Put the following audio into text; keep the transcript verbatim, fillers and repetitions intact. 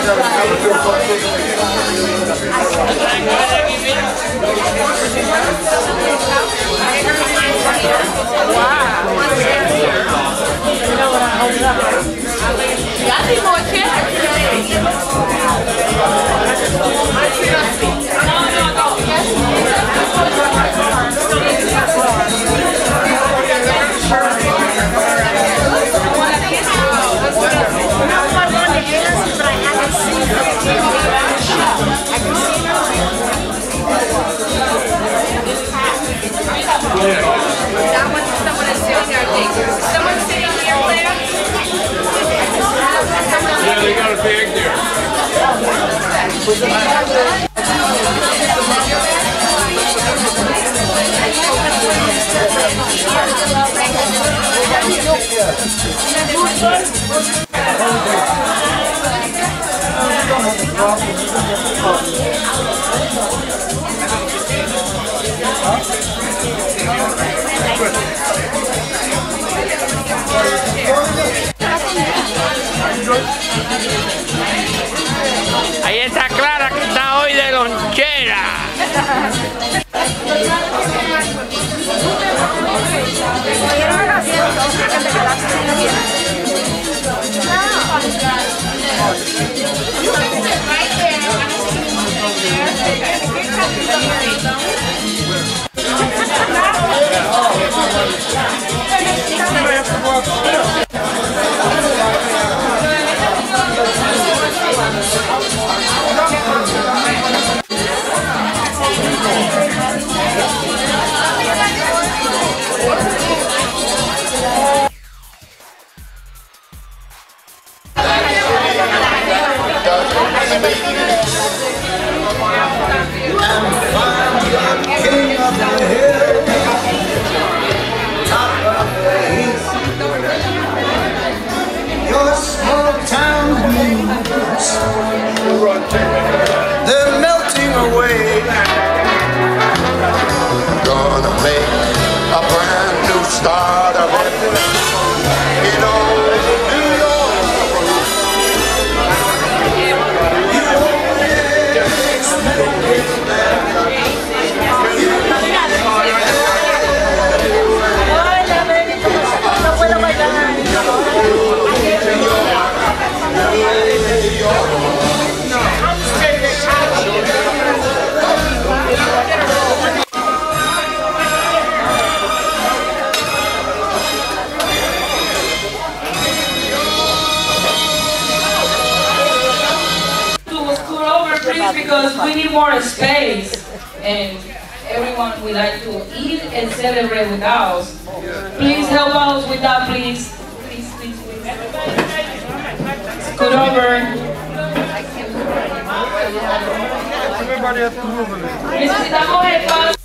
Ahí está Clara, que está hoy de lonchera. They're melting away. Gonna make a brand new start of it in old New York. You only expect because we need more space and everyone would like to eat and celebrate with us. Please help us with that, please. Please, please, please. Scoot over. Necesitamos el paso.